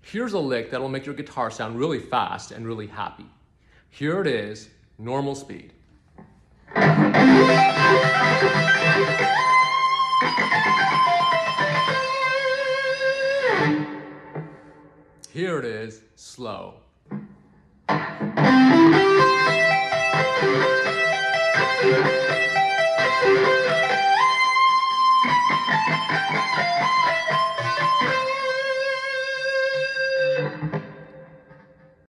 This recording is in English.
Here's a lick that'll make your guitar sound really fast and really happy. Here it is, normal speed. Here it is, slow.